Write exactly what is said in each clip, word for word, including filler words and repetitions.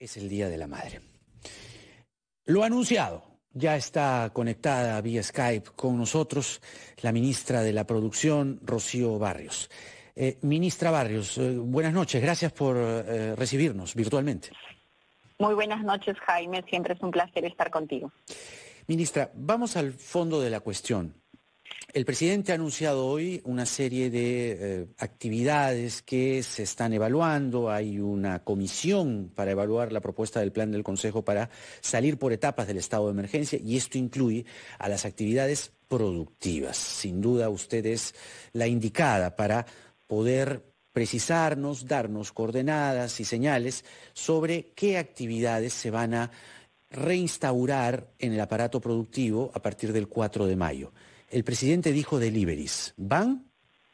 Es el Día de la Madre. Lo anunciado, ya está conectada vía Skype con nosotros la ministra de la Producción, Rocío Barrios. Eh, ministra Barrios, eh, buenas noches, gracias por eh, recibirnos virtualmente. Muy buenas noches, Jaime, siempre es un placer estar contigo. Ministra, vamos al fondo de la cuestión. El presidente ha anunciado hoy una serie de eh, actividades que se están evaluando. Hay una comisión para evaluar la propuesta del plan del Consejo para salir por etapas del estado de emergencia, y esto incluye a las actividades productivas. Sin duda usted es la indicada para poder precisarnos, darnos coordenadas y señales sobre qué actividades se van a reinstaurar en el aparato productivo a partir del cuatro de mayo. El presidente dijo deliveries. ¿Van?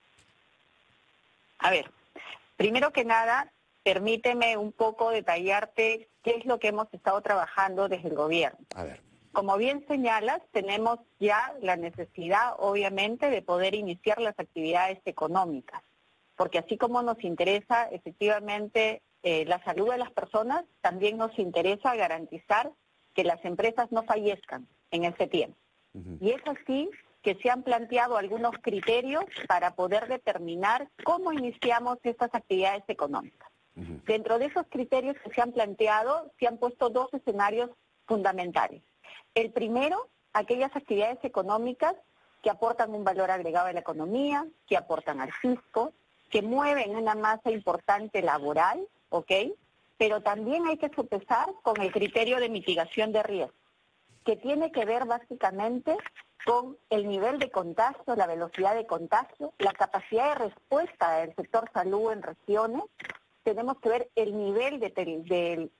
A ver, primero que nada, permíteme un poco detallarte qué es lo que hemos estado trabajando desde el gobierno. A ver. Como bien señalas, tenemos ya la necesidad, obviamente, de poder iniciar las actividades económicas, porque así como nos interesa, efectivamente, eh, la salud de las personas, también nos interesa garantizar que las empresas no fallezcan en ese tiempo. Uh-huh. Y es así que se han planteado algunos criterios para poder determinar cómo iniciamos estas actividades económicas. Uh-huh. Dentro de esos criterios que se han planteado, se han puesto dos escenarios fundamentales. El primero, aquellas actividades económicas que aportan un valor agregado a la economía, que aportan al fisco, que mueven una masa importante laboral, ¿ok? Pero también hay que sopesar con el criterio de mitigación de riesgo, que tiene que ver básicamente con el nivel de contagio, la velocidad de contagio, la capacidad de respuesta del sector salud en regiones. Tenemos que ver el nivel de, de,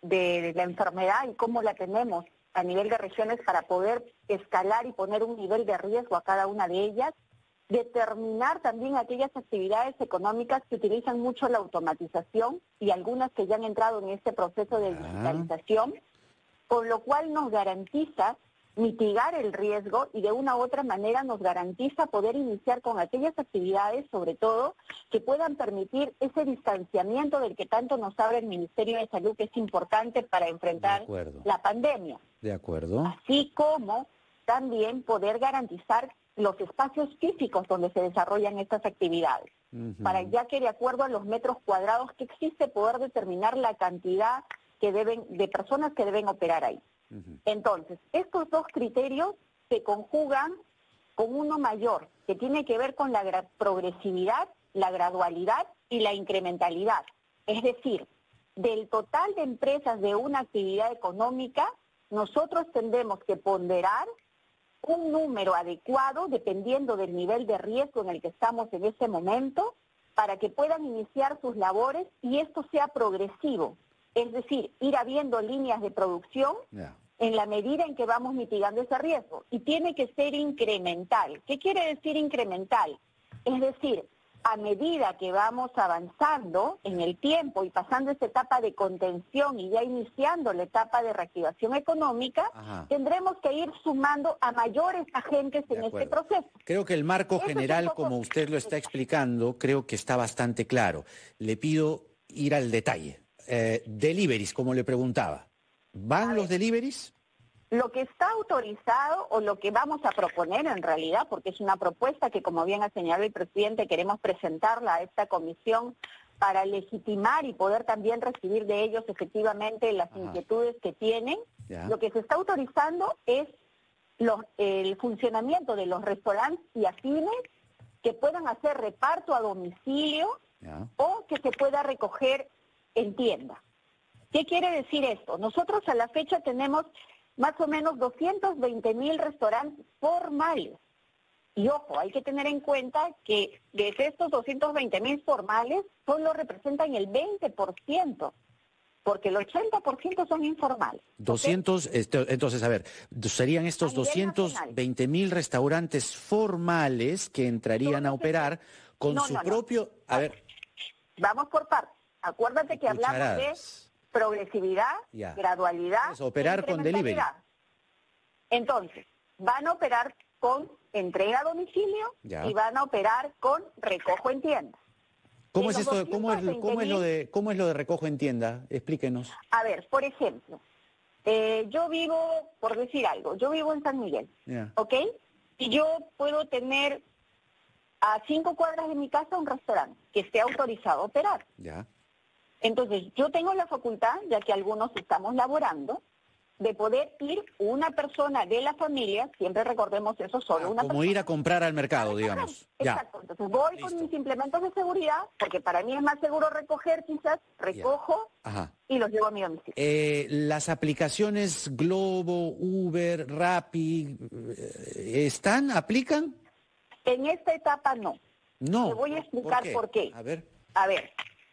de la enfermedad y cómo la tenemos a nivel de regiones para poder escalar y poner un nivel de riesgo a cada una de ellas. Determinar también aquellas actividades económicas que utilizan mucho la automatización y algunas que ya han entrado en este proceso de digitalización, con lo cual nos garantiza mitigar el riesgo y de una u otra manera nos garantiza poder iniciar con aquellas actividades, sobre todo, que puedan permitir ese distanciamiento del que tanto nos habla el Ministerio de Salud, que es importante para enfrentar la pandemia. De acuerdo. Así como también poder garantizar los espacios físicos donde se desarrollan estas actividades, uh-huh. para ya que de acuerdo a los metros cuadrados que existe poder determinar la cantidad que deben de personas que deben operar ahí. Uh-huh. Entonces, estos dos criterios se conjugan con uno mayor, que tiene que ver con la gra- progresividad, la gradualidad y la incrementalidad. Es decir, del total de empresas de una actividad económica, nosotros tendremos que ponderar un número adecuado dependiendo del nivel de riesgo en el que estamos en ese momento para que puedan iniciar sus labores y esto sea progresivo. Es decir, ir habiendo líneas de producción yeah. en la medida en que vamos mitigando ese riesgo. Y tiene que ser incremental. ¿Qué quiere decir incremental? Es decir, a medida que vamos avanzando en el tiempo y pasando esta etapa de contención y ya iniciando la etapa de reactivación económica, Ajá. tendremos que ir sumando a mayores agentes en este proceso. Creo que el marco Eso general, poco... como usted lo está explicando, creo que está bastante claro. Le pido ir al detalle. Eh, deliveries, como le preguntaba. ¿Van los deliveries? Lo que está autorizado o lo que vamos a proponer en realidad, porque es una propuesta que, como bien ha señalado el presidente, queremos presentarla a esta comisión para legitimar y poder también recibir de ellos efectivamente las Ajá. inquietudes que tienen. Ya. Lo que se está autorizando es los, el funcionamiento de los restaurantes y afines que puedan hacer reparto a domicilio ya. o que se pueda recoger en tienda. ¿Qué quiere decir esto? Nosotros a la fecha tenemos más o menos doscientos veinte mil restaurantes formales. Y ojo, hay que tener en cuenta que de estos doscientos veinte mil formales solo representan el veinte por ciento, porque el ochenta por ciento son informales. doscientos, ¿okay? esto, entonces, a ver, serían estos doscientos veinte mil restaurantes formales que entrarían a operar con no, su no, no. propio... A ver. Vamos por partes. Acuérdate que hablamos de progresividad, ya. gradualidad, es operar con delivery. Entonces, van a operar con entrega a domicilio ya. y van a operar con recojo en tienda. ¿Cómo es esto? ¿Cómo es, cómo es lo de cómo es lo de recojo en tienda? Explíquenos. A ver, por ejemplo, eh, yo vivo, por decir algo, yo vivo en San Miguel, Yeah. ¿ok? Y yo puedo tener a cinco cuadras de mi casa un restaurante que esté autorizado a operar. Ya. Entonces, yo tengo la facultad, ya que algunos estamos laborando, de poder ir una persona de la familia, siempre recordemos eso, solo Ah, una como persona. ir a comprar al mercado, digamos. Exacto, Ya. entonces voy Listo. con mis implementos de seguridad, porque para mí es más seguro recoger quizás, recojo Ajá. y los llevo a mi domicilio. Eh, las aplicaciones Globo, Uber, Rappi, eh, ¿están? ¿Aplican? En esta etapa no. No. Te voy a explicar ¿Por por qué? qué. A ver. A ver,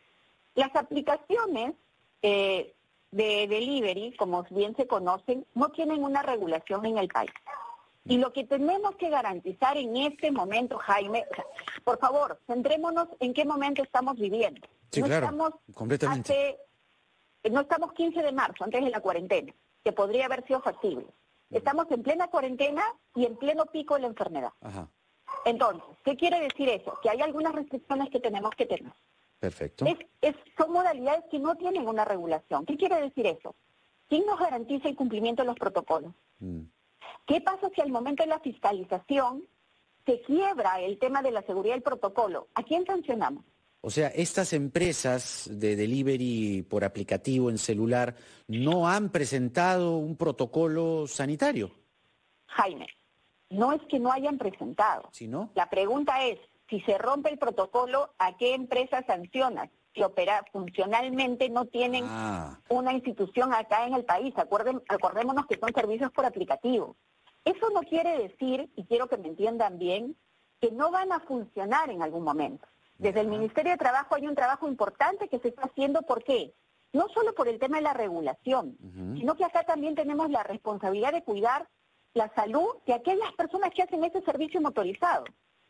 las aplicaciones eh, de delivery, como bien se conocen, no tienen una regulación en el país. Y lo que tenemos que garantizar en este momento, Jaime, o sea, por favor, centrémonos en qué momento estamos viviendo. Sí, no claro, estamos completamente. hace, no estamos quince de marzo, antes de la cuarentena, que podría haber sido factible. Estamos en plena cuarentena y en pleno pico de la enfermedad. Ajá. Entonces, ¿qué quiere decir eso? Que hay algunas restricciones que tenemos que tener. Perfecto. Es, es, son modalidades que no tienen una regulación. ¿Qué quiere decir eso? ¿Quién nos garantiza el cumplimiento de los protocolos? Mm. ¿Qué pasa si al momento de la fiscalización se quiebra el tema de la seguridad del protocolo? ¿A quién sancionamos? O sea, estas empresas de delivery por aplicativo en celular no han presentado un protocolo sanitario. Jaime, no es que no hayan presentado. ¿Sí, no? La pregunta es, si se rompe el protocolo, ¿a qué empresa sancionas? Que opera funcionalmente no tienen Ah. una institución acá en el país. Acuerden, acordémonos que son servicios por aplicativo. Eso no quiere decir, y quiero que me entiendan bien, que no van a funcionar en algún momento. Desde el Ministerio de Trabajo hay un trabajo importante que se está haciendo. ¿Por qué? No solo por el tema de la regulación, Ujú. sino que acá también tenemos la responsabilidad de cuidar la salud de aquellas personas que hacen ese servicio motorizado.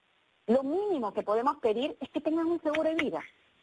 Lo mínimo que podemos pedir es que tengan un seguro de vida.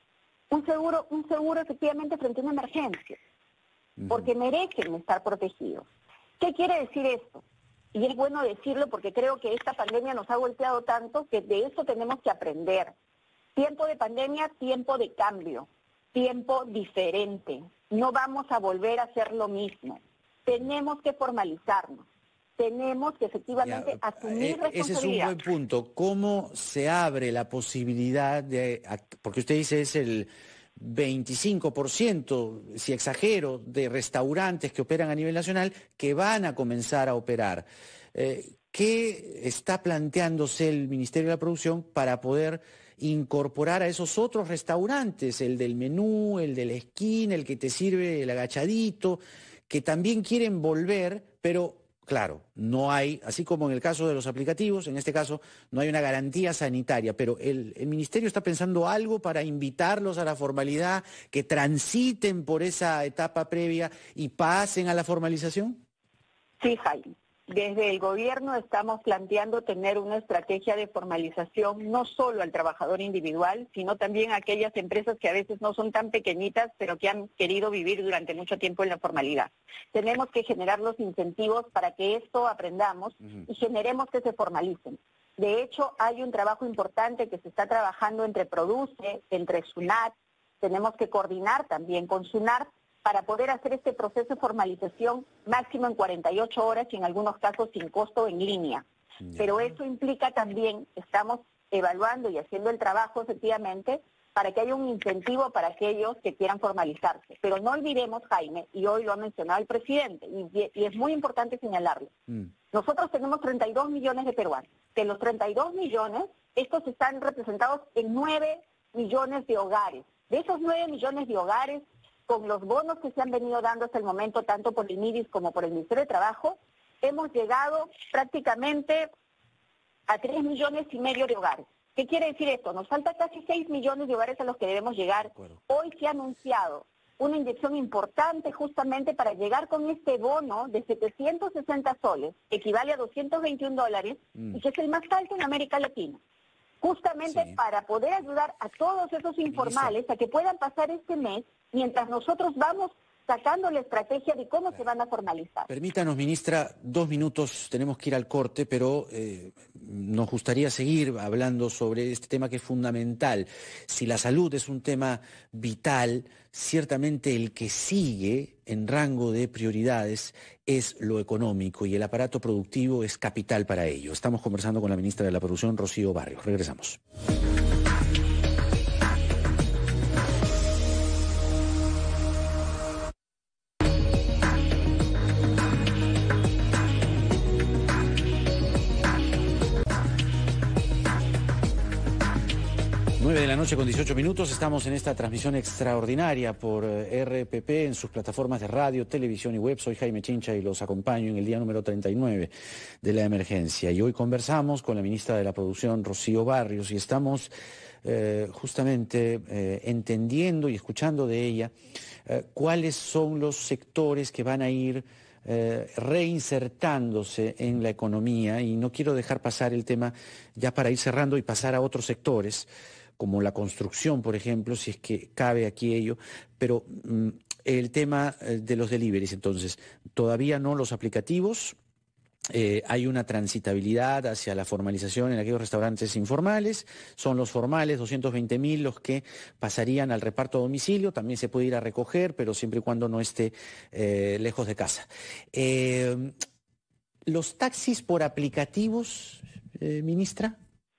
Un seguro, un seguro efectivamente frente a una emergencia, porque merecen estar protegidos. ¿Qué quiere decir esto? Y es bueno decirlo porque creo que esta pandemia nos ha golpeado tanto que de eso tenemos que aprender. Tiempo de pandemia, tiempo de cambio, tiempo diferente. No vamos a volver a hacer lo mismo. Tenemos que formalizarnos. Tenemos que efectivamente Ya, asumir eh, responsabilidad. ese es un buen punto. ¿Cómo se abre la posibilidad de, porque usted dice es el veinticinco por ciento, si exagero, de restaurantes que operan a nivel nacional que van a comenzar a operar? Eh, ¿Qué está planteándose el Ministerio de la Producción para poder incorporar a esos otros restaurantes, el del menú, el de la esquina, el que te sirve el agachadito, que también quieren volver, pero claro, no hay, así como en el caso de los aplicativos, en este caso no hay una garantía sanitaria, pero el, el Ministerio está pensando algo para invitarlos a la formalidad, que transiten por esa etapa previa y pasen a la formalización? Sí, Jaime. Desde el gobierno estamos planteando tener una estrategia de formalización no solo al trabajador individual, sino también a aquellas empresas que a veces no son tan pequeñitas, pero que han querido vivir durante mucho tiempo en la formalidad. Tenemos que generar los incentivos para que esto aprendamos y generemos que se formalicen. De hecho, hay un trabajo importante que se está trabajando entre Produce, entre SUNAT, tenemos que coordinar también con SUNAT para poder hacer este proceso de formalización máximo en cuarenta y ocho horas y en algunos casos sin costo en línea. Yeah. Pero eso implica también, estamos evaluando y haciendo el trabajo efectivamente para que haya un incentivo para aquellos que quieran formalizarse. Pero no olvidemos, Jaime, y hoy lo ha mencionado el presidente, y, y es muy importante señalarlo, mm. nosotros tenemos treinta y dos millones de peruanos. De los treinta y dos millones, estos están representados en nueve millones de hogares. De esos nueve millones de hogares, con los bonos que se han venido dando hasta el momento, tanto por el MIDIS como por el Ministerio de Trabajo, hemos llegado prácticamente a tres millones y medio de hogares. ¿Qué quiere decir esto? Nos falta casi seis millones de hogares a los que debemos llegar. Hoy se ha anunciado una inyección importante justamente para llegar con este bono de setecientos sesenta soles, equivale a doscientos veintiún dólares, mm. y que es el más alto en América Latina. Justamente sí. para poder ayudar a todos esos informales Listo. a que puedan pasar este mes mientras nosotros vamos sacando la estrategia de cómo se van a formalizar. Permítanos, ministra, dos minutos, tenemos que ir al corte, pero eh, nos gustaría seguir hablando sobre este tema que es fundamental. Si la salud es un tema vital, ciertamente el que sigue en rango de prioridades es lo económico y el aparato productivo es capital para ello. Estamos conversando con la ministra de la Producción, Rocío Barrios. Regresamos. nueve de la noche con dieciocho minutos, estamos en esta transmisión extraordinaria por R P P en sus plataformas de radio, televisión y web. Soy Jaime Chincha y los acompaño en el día número treinta y nueve de la emergencia. Y hoy conversamos con la ministra de la Producción, Rocío Barrios, y estamos eh, justamente eh, entendiendo y escuchando de ella eh, cuáles son los sectores que van a ir Eh, reinsertándose en la economía, y no quiero dejar pasar el tema ya para ir cerrando y pasar a otros sectores, como la construcción, por ejemplo, si es que cabe aquí ello, pero mm, el tema eh, de los deliveries, entonces, todavía no los aplicativos. Eh, hay una transitabilidad hacia la formalización en aquellos restaurantes informales, son los formales, doscientos veinte mil los que pasarían al reparto a domicilio, también se puede ir a recoger, pero siempre y cuando no esté eh, lejos de casa. Eh, ¿Los taxis por aplicativos, eh, ministra?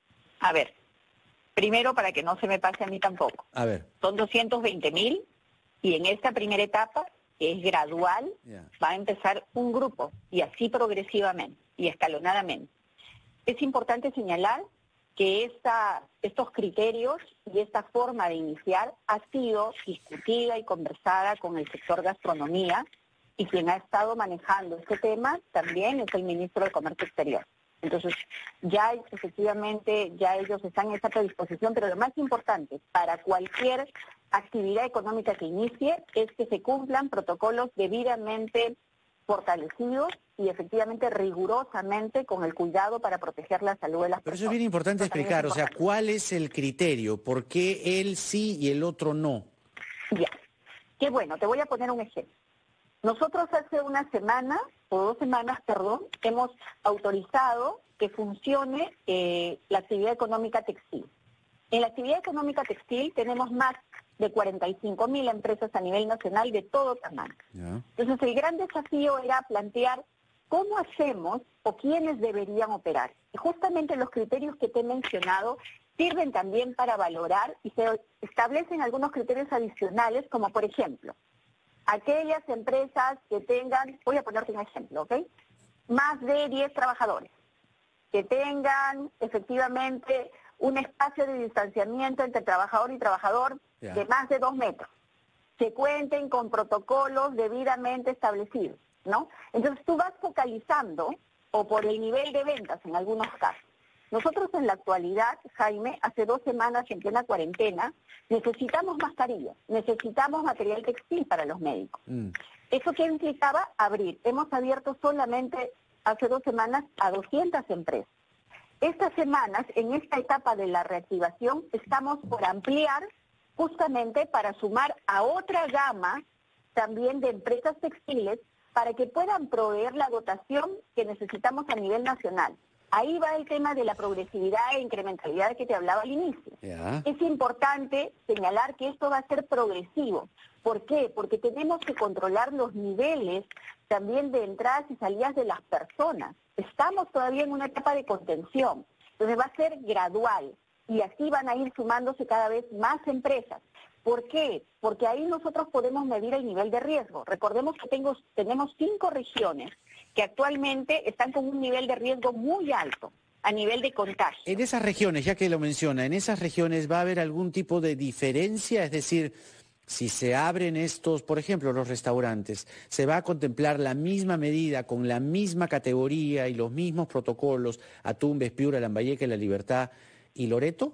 A ver, primero para que no se me pase a mí tampoco. A ver. Son doscientos veinte mil y en esta primera etapa, que es gradual, yeah. va a empezar un grupo y así progresivamente y escalonadamente. Es importante señalar que esta, estos criterios y esta forma de iniciar ha sido discutida y conversada con el sector gastronomía, y quien ha estado manejando este tema también es el ministro de Comercio Exterior. Entonces, ya efectivamente, ya ellos están en esa predisposición, pero lo más importante para cualquier actividad económica que inicie es que se cumplan protocolos debidamente fortalecidos y efectivamente rigurosamente con el cuidado para proteger la salud de las personas. Pero eso es bien importante explicar, o sea, ¿cuál es el criterio? ¿Por qué él sí y el otro no? Ya, qué bueno, te voy a poner un ejemplo. Nosotros hace una semana, o dos semanas, perdón, hemos autorizado que funcione eh, la actividad económica textil. En la actividad económica textil tenemos más de cuarenta y cinco mil empresas a nivel nacional de todo tamaño. Yeah. Entonces el gran desafío era plantear cómo hacemos o quiénes deberían operar. Y justamente los criterios que te he mencionado sirven también para valorar y se establecen algunos criterios adicionales, como por ejemplo, aquellas empresas que tengan, voy a ponerte un ejemplo, ¿ok? Más de diez trabajadores, que tengan efectivamente un espacio de distanciamiento entre trabajador y trabajador yeah. de más de dos metros, que cuenten con protocolos debidamente establecidos, ¿no? Entonces tú vas focalizando, o por el nivel de ventas en algunos casos. Nosotros en la actualidad, Jaime, hace dos semanas en plena cuarentena, necesitamos mascarillas, necesitamos material textil para los médicos. Mm. ¿Eso qué implicaba? Abrir. Hemos abierto solamente hace dos semanas a doscientas empresas. Estas semanas, en esta etapa de la reactivación, estamos por ampliar justamente para sumar a otra gama también de empresas textiles para que puedan proveer la dotación que necesitamos a nivel nacional. Ahí va el tema de la progresividad e incrementalidad que te hablaba al inicio. Yeah. Es importante señalar que esto va a ser progresivo. ¿Por qué? Porque tenemos que controlar los niveles también de entradas y salidas de las personas. Estamos todavía en una etapa de contención, entonces va a ser gradual y así van a ir sumándose cada vez más empresas. ¿Por qué? Porque ahí nosotros podemos medir el nivel de riesgo. Recordemos que tengo, tenemos cinco regiones que actualmente están con un nivel de riesgo muy alto a nivel de contagio. En esas regiones, ya que lo menciona, ¿en esas regiones va a haber algún tipo de diferencia? Es decir, si se abren estos, por ejemplo, los restaurantes, ¿se va a contemplar la misma medida, con la misma categoría y los mismos protocolos a Tumbes, Piura, Lambayeque, La Libertad y Loreto?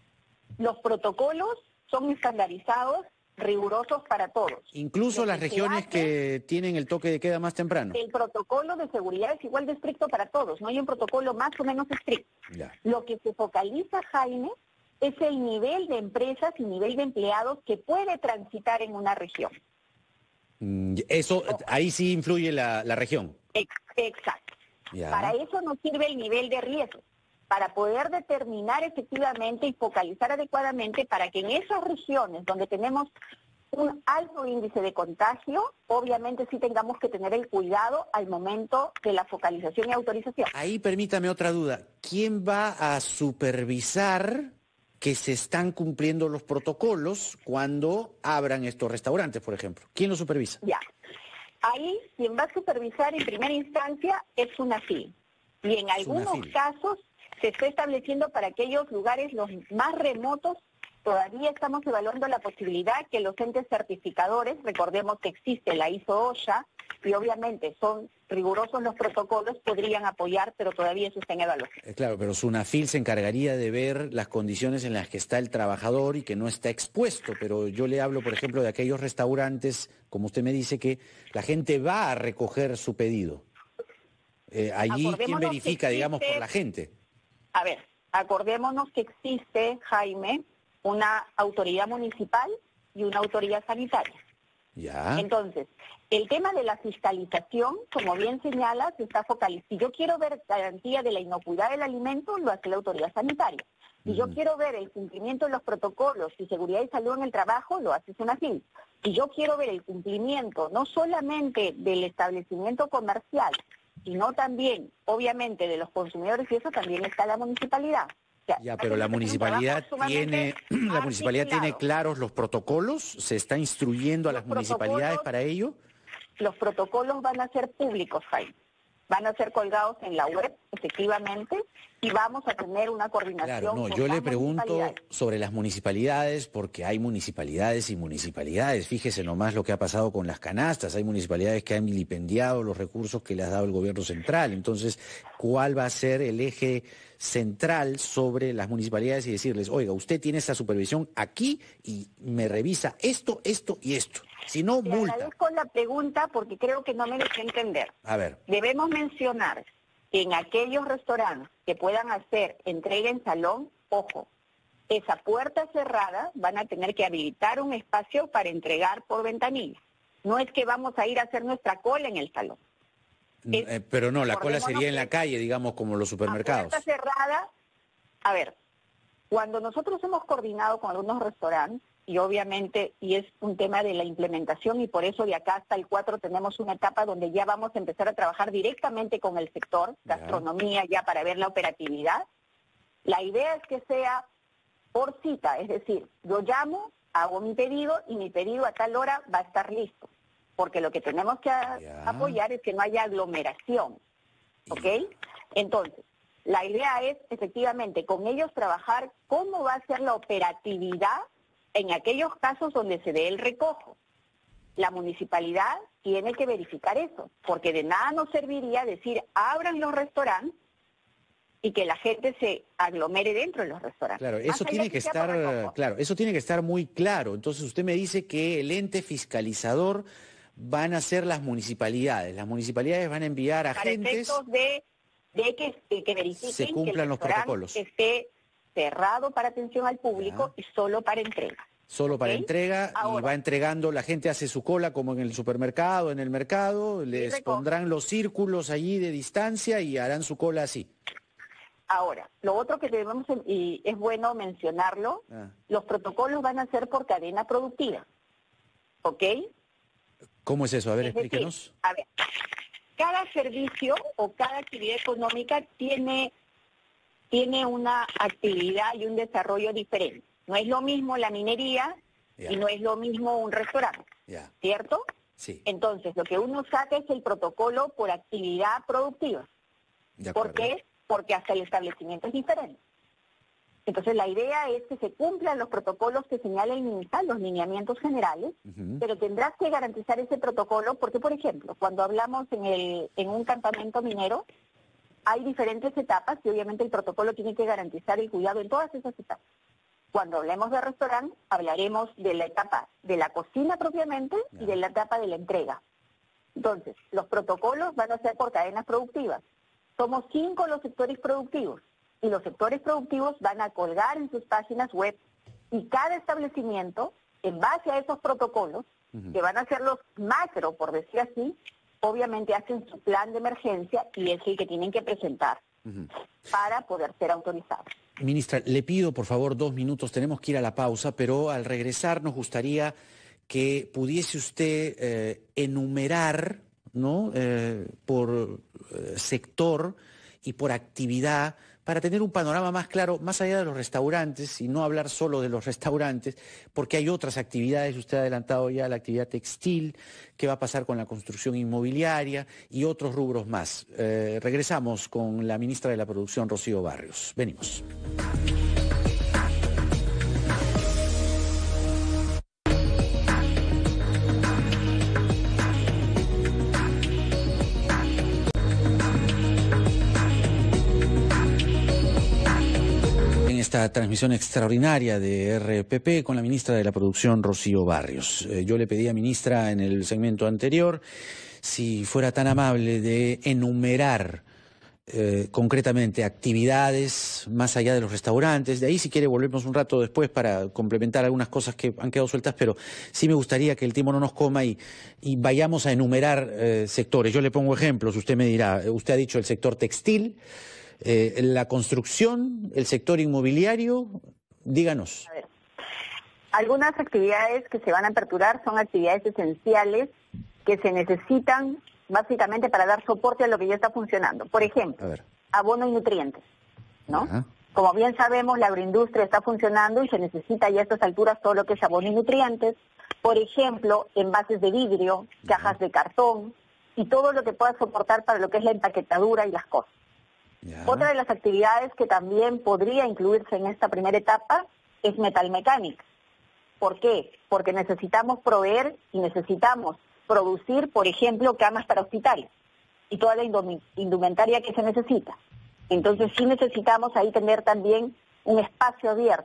Los protocolos son estandarizados, rigurosos para todos. Incluso las regiones que tienen el toque de queda más temprano. El protocolo de seguridad es igual de estricto para todos, no hay un protocolo más o menos estricto. Ya. Lo que se focaliza, Jaime, es el nivel de empresas y nivel de empleados que puede transitar en una región. Eso, ahí sí influye la, la región. Ex, exacto. Ya. Para eso nos sirve el nivel de riesgo, para poder determinar efectivamente y focalizar adecuadamente para que en esas regiones donde tenemos un alto índice de contagio, obviamente sí tengamos que tener el cuidado al momento de la focalización y autorización. Ahí permítame otra duda. ¿Quién va a supervisar que se están cumpliendo los protocolos cuando abran estos restaurantes, por ejemplo? ¿Quién lo supervisa? Ya. Ahí quien va a supervisar en primera instancia es SUNAFIL. Y en algunos SUNAFIL. casos se está estableciendo para aquellos lugares los más remotos. Todavía estamos evaluando la posibilidad que los entes certificadores, recordemos que existe la I S O OSHA, y obviamente son rigurosos los protocolos, podrían apoyar, pero todavía eso está en evaluación. Eh, claro, pero SUNAFIL se encargaría de ver las condiciones en las que está el trabajador y que no está expuesto, pero yo le hablo, por ejemplo, de aquellos restaurantes, como usted me dice, que la gente va a recoger su pedido. Eh, allí, ¿quién verifica, existe, digamos, por la gente? A ver, acordémonos que existe, Jaime, una autoridad municipal y una autoridad sanitaria. Ya. Entonces, el tema de la fiscalización, como bien señalas, está focalizado. Si yo quiero ver garantía de la inocuidad del alimento, lo hace la autoridad sanitaria. Si mm. yo quiero ver el cumplimiento de los protocolos y seguridad y salud en el trabajo, lo hace SUNAFIL. Si yo quiero ver el cumplimiento no solamente del establecimiento comercial, sino también, obviamente, de los consumidores, y eso también está la municipalidad. Ya, pero la municipalidad tiene la municipalidad tiene claros los protocolos, se está instruyendo a las municipalidades para ello. Los protocolos van a ser públicos, Jaime. Van a ser colgados en la web, efectivamente, y vamos a tener una coordinación. Claro, no, yo le pregunto sobre las municipalidades, porque hay municipalidades y municipalidades. Fíjese nomás lo que ha pasado con las canastas. Hay municipalidades que han vilipendiado los recursos que les ha dado el gobierno central. Entonces, ¿cuál va a ser el eje central sobre las municipalidades y decirles, oiga, usted tiene esa supervisión aquí y me revisa esto, esto y esto? Si no, multa. Le agradezco la pregunta porque creo que no me dejé entender. A ver. Debemos mencionar que en aquellos restaurantes que puedan hacer entrega en salón, ojo, esa puerta cerrada van a tener que habilitar un espacio para entregar por ventanilla. No es que vamos a ir a hacer nuestra cola en el salón. Es, eh, pero no, la cola sería en la calle, digamos, como los supermercados. A puerta cerrada, a ver, cuando nosotros hemos coordinado con algunos restaurantes, y obviamente, y es un tema de la implementación, y por eso de acá hasta el cuatro tenemos una etapa donde ya vamos a empezar a trabajar directamente con el sector, gastronomía, ya para ver la operatividad. La idea es que sea por cita, es decir, yo llamo, hago mi pedido, y mi pedido a tal hora va a estar listo. Porque lo que tenemos que ya. apoyar es que no haya aglomeración, ¿ok? Entonces, la idea es, efectivamente, con ellos trabajar cómo va a ser la operatividad en aquellos casos donde se dé el recojo. La municipalidad tiene que verificar eso, porque de nada nos serviría decir, abran los restaurantes y que la gente se aglomere dentro de los restaurantes. Claro, eso tiene que estar, claro, eso tiene que estar muy claro. Entonces usted me dice que el ente fiscalizador van a ser las municipalidades. Las municipalidades van a enviar agentes para efectos de, de que, que verifiquen se cumplan que el los protocolos. Esté cerrado para atención al público ya. y solo para entrega. Solo ¿Okay? para entrega. Ahora, y va entregando, la gente hace su cola como en el supermercado, en el mercado, les pondrán los círculos allí de distancia y harán su cola así. Ahora, lo otro que debemos, y es bueno mencionarlo, ah. los protocolos van a ser por cadena productiva, ¿ok? ¿Cómo es eso? A ver, es explíquenos. Decir, a ver, cada servicio o cada actividad económica tiene, tiene una actividad y un desarrollo diferente. No es lo mismo la minería yeah. y no es lo mismo un restaurante, yeah. ¿cierto? Sí. Entonces, lo que uno saca es el protocolo por actividad productiva. ¿Por qué? Porque hasta el establecimiento es diferente. Entonces, la idea es que se cumplan los protocolos que señala el MINSA, los lineamientos generales, uh-huh. pero tendrás que garantizar ese protocolo porque, por ejemplo, cuando hablamos en, el, en un campamento minero, hay diferentes etapas y obviamente el protocolo tiene que garantizar el cuidado en todas esas etapas. Cuando hablemos de restaurante, hablaremos de la etapa de la cocina propiamente yeah. y de la etapa de la entrega. Entonces, los protocolos van a ser por cadenas productivas. Somos cinco los sectores productivos. Y los sectores productivos van a colgar en sus páginas web y cada establecimiento, en base a esos protocolos, uh-huh. que van a ser los macro, por decir así, obviamente hacen su plan de emergencia y es el que tienen que presentar uh-huh. para poder ser autorizados. Ministra, le pido por favor dos minutos, tenemos que ir a la pausa, pero al regresar nos gustaría que pudiese usted eh, enumerar, ¿no? eh, por eh, sector y por actividad, para tener un panorama más claro, más allá de los restaurantes, y no hablar solo de los restaurantes, porque hay otras actividades, usted ha adelantado ya la actividad textil, qué va a pasar con la construcción inmobiliaria y otros rubros más. Eh, regresamos con la ministra de la Producción, Rocío Barrios. Venimos. Esta transmisión extraordinaria de R P P con la ministra de la Producción, Rocío Barrios. Eh, yo le pedí a ministra en el segmento anterior si fuera tan amable de enumerar eh, concretamente actividades más allá de los restaurantes. De ahí, si quiere, volvemos un rato después para complementar algunas cosas que han quedado sueltas, pero sí me gustaría que el tiempo no nos coma y, y vayamos a enumerar eh, sectores. Yo le pongo ejemplos, usted me dirá, usted ha dicho el sector textil, Eh, la construcción, el sector inmobiliario, díganos. A ver, algunas actividades que se van a aperturar son actividades esenciales que se necesitan básicamente para dar soporte a lo que ya está funcionando. Por ejemplo, abono y nutrientes, ¿no? Ajá. Como bien sabemos, la agroindustria está funcionando y se necesita ya a estas alturas todo lo que es abono y nutrientes. Por ejemplo, envases de vidrio, cajas Ajá. de cartón y todo lo que pueda soportar para lo que es la empaquetadura y las cosas. Ya. Otra de las actividades que también podría incluirse en esta primera etapa es metalmecánica. ¿Por qué? Porque necesitamos proveer y necesitamos producir, por ejemplo, camas para hospitales y toda la indumentaria que se necesita. Entonces sí necesitamos ahí tener también un espacio abierto.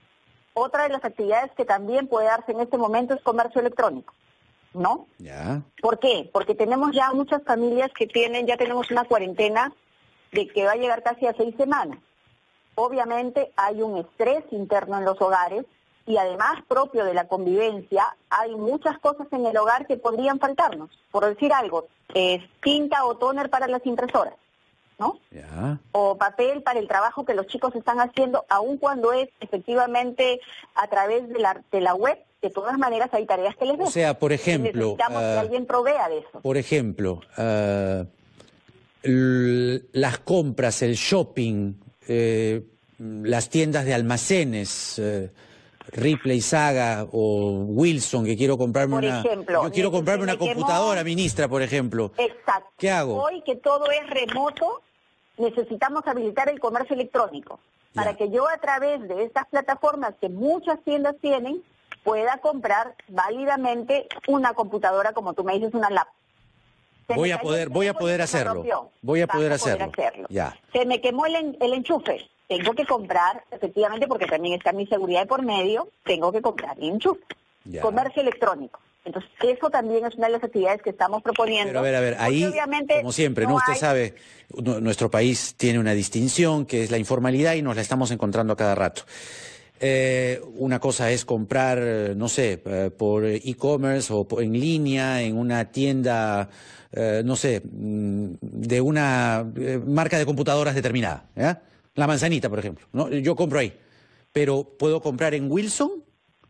Otra de las actividades que también puede darse en este momento es comercio electrónico, ¿no? Ya. ¿Por qué? Porque tenemos ya muchas familias que tienen, ya tenemos una cuarentena de que va a llegar casi a seis semanas. Obviamente hay un estrés interno en los hogares y además propio de la convivencia hay muchas cosas en el hogar que podrían faltarnos. Por decir algo, es tinta o tóner para las impresoras, ¿no? Yeah. O papel para el trabajo que los chicos están haciendo, aun cuando es efectivamente a través de la, de la web. De todas maneras hay tareas que les den. O sea, por ejemplo... Necesitamos uh, que alguien provea de eso. Por ejemplo... Uh... las compras, el shopping, eh, las tiendas de almacenes, eh, Ripley, Saga o Wilson, que quiero comprarme por una... Ejemplo, yo quiero comprarme una computadora, quemó... ministra, por ejemplo. Exacto. ¿Qué hago? Hoy que todo es remoto, necesitamos habilitar el comercio electrónico, ya. para que yo a través de estas plataformas que muchas tiendas tienen, pueda comprar válidamente una computadora, como tú me dices, una laptop. Voy a poder, voy a poder hacerlo. Voy a poder hacerlo. Ya. Se me quemó el, en, el enchufe. Tengo que comprar, efectivamente, porque también está mi seguridad de por medio, tengo que comprar el enchufe. Ya. Comercio electrónico. Entonces, eso también es una de las actividades que estamos proponiendo. Pero a ver, a ver, ahí, como siempre, ¿no? Usted hay... sabe, nuestro país tiene una distinción, que es la informalidad, y nos la estamos encontrando a cada rato. Eh, una cosa es comprar, no sé, eh, por e-commerce o por, en línea, en una tienda, eh, no sé, de una eh, marca de computadoras determinada, ¿ya? La Manzanita, por ejemplo, ¿no? Yo compro ahí. Pero, ¿puedo comprar en Wilson?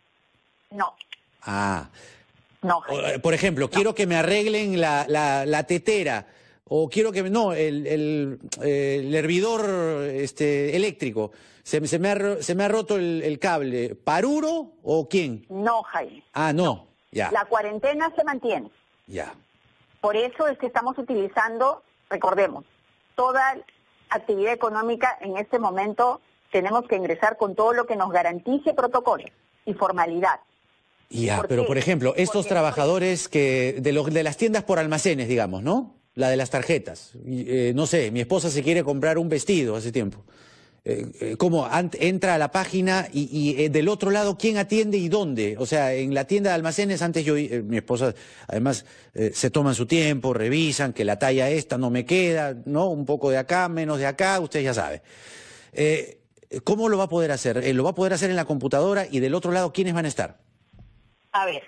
No. Ah. No. Por ejemplo, no. quiero que me arreglen la, la, la tetera, o quiero que... No, el, el, el hervidor este, eléctrico. Se, se, me ha, se me ha roto el, el cable. ¿Paruro o quién? No, Jaime. Ah, no. no. Ya. La cuarentena se mantiene. Ya. Por eso es que estamos utilizando, recordemos, toda actividad económica en este momento tenemos que ingresar con todo lo que nos garantice protocolo y formalidad. Ya, ¿Por pero qué? por ejemplo, estos Porque, trabajadores que de, los, de las tiendas por almacenes, digamos, ¿no? La de las tarjetas. Eh, no sé, mi esposa se quiere comprar un vestido hace tiempo. Eh, ¿Cómo? Entra a la página y, y eh, del otro lado, ¿quién atiende y dónde? O sea, en la tienda de almacenes, antes yo, eh, mi esposa, además, eh, se toman su tiempo, revisan que la talla esta no me queda, ¿no? Un poco de acá, menos de acá, usted ya sabe. Eh, ¿Cómo lo va a poder hacer? Eh, ¿Lo va a poder hacer en la computadora y del otro lado, quiénes van a estar? A ver,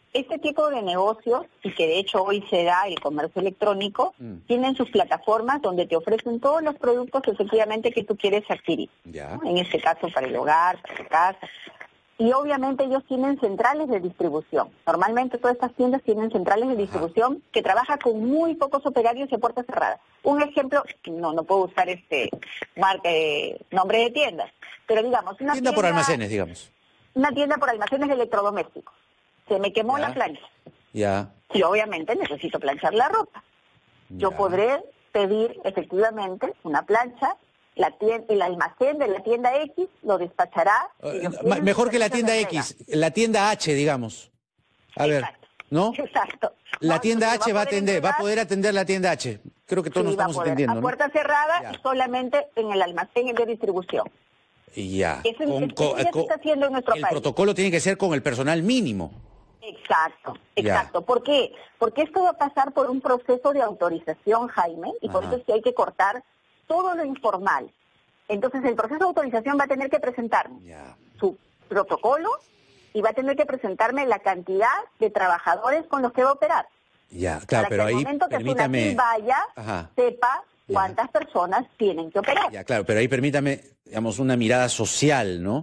Este tipo de negocios, y que de hecho hoy se da el comercio electrónico, mm. tienen sus plataformas donde te ofrecen todos los productos efectivamente que tú quieres adquirir. Ya. ¿no? En este caso para el hogar, para la casa. Y obviamente ellos tienen centrales de distribución. Normalmente todas estas tiendas tienen centrales de distribución Ajá. que trabajan con muy pocos operarios y a puertas cerradas. Un ejemplo, no no puedo usar este marca, eh, nombre de tiendas, pero digamos... una tienda, tienda por almacenes, digamos. Una tienda por almacenes de electrodomésticos. Se me quemó ya. la plancha. Ya. Y obviamente necesito planchar la ropa. Ya. Yo podré pedir efectivamente una plancha. La tienda, el almacén de la tienda X lo despachará. Uh, mejor que la tienda X, la tienda H, digamos. A Exacto. ver, ¿no? Exacto. La no, tienda H va a, va a atender, entregar, va a poder atender la tienda H. Creo que todos sí, nos estamos entendiendo, a ¿no? puerta cerrada ya. y solamente en el almacén de distribución. Ya. Eso, con, es, con, eso con, se está haciendo en nuestro el país. El protocolo tiene que ser con el personal mínimo. Exacto, exacto. Ya. ¿Por qué? Porque esto va a pasar por un proceso de autorización, Jaime, y Ajá. por eso es que hay que cortar todo lo informal. Entonces el proceso de autorización va a tener que presentarme yeah. su protocolo y va a tener que presentarme la cantidad de trabajadores con los que va a operar. Ya, claro, para pero que ahí al momento que permítame... vaya, Ajá. sepa cuántas yeah. personas tienen que operar. Ya, claro, pero ahí permítame, digamos, una mirada social, ¿no?